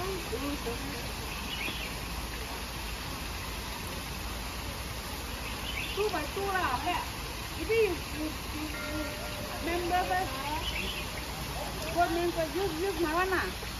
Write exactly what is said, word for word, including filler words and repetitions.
Two by two lah, yeah. Maybe you, you, you, you member first. What member? Use, use my one lah.